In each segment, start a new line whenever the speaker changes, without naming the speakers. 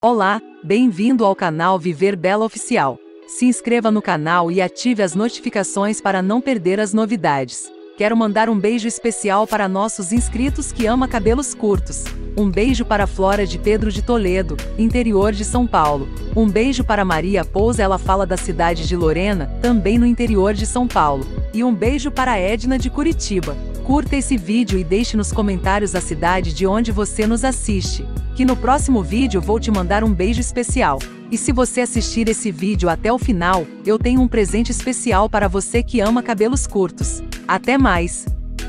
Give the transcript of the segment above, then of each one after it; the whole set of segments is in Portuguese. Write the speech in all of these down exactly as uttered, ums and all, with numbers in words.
Olá, bem-vindo ao canal Viver Bela Oficial. Se inscreva no canal e ative as notificações para não perder as novidades. Quero mandar um beijo especial para nossos inscritos que ama cabelos curtos. Um beijo para Flora de Pedro de Toledo, interior de São Paulo. Um beijo para Maria Pousa, ela fala da cidade de Lorena, também no interior de São Paulo. E um beijo para Edna de Curitiba. Curta esse vídeo e deixe nos comentários a cidade de onde você nos assiste, que no próximo vídeo vou te mandar um beijo especial. E se você assistir esse vídeo até o final, eu tenho um presente especial para você que ama cabelos curtos. Até mais!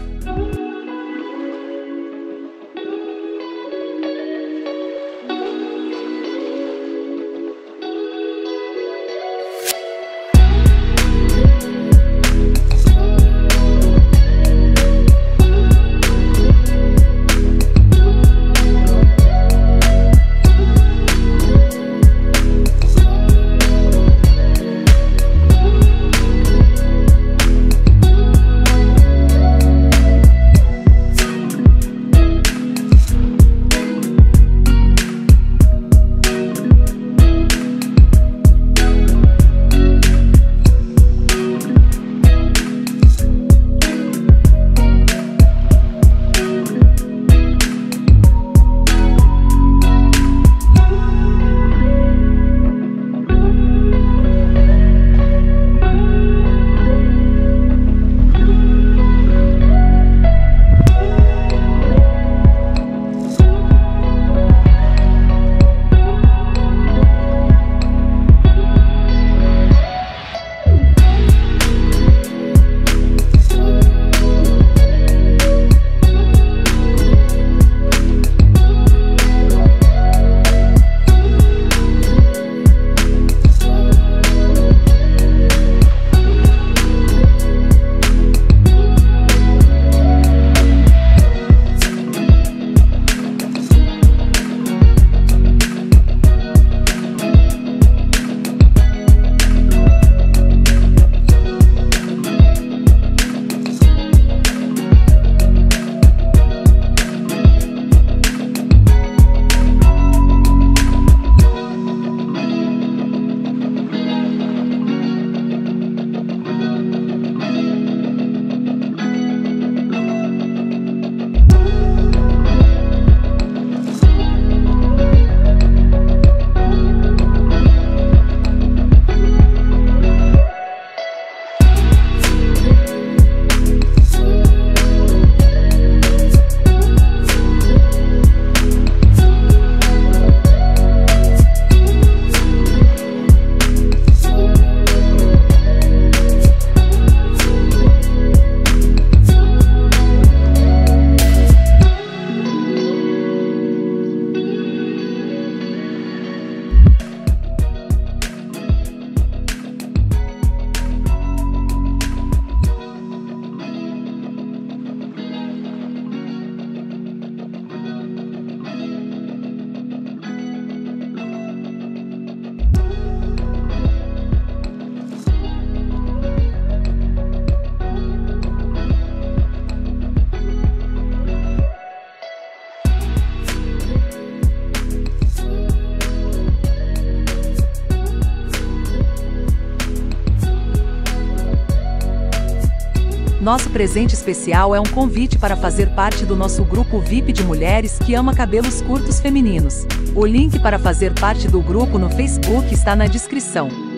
Nosso presente especial é um convite para fazer parte do nosso grupo V I P de mulheres que ama cabelos curtos femininos. O link para fazer parte do grupo no Facebook está na descrição.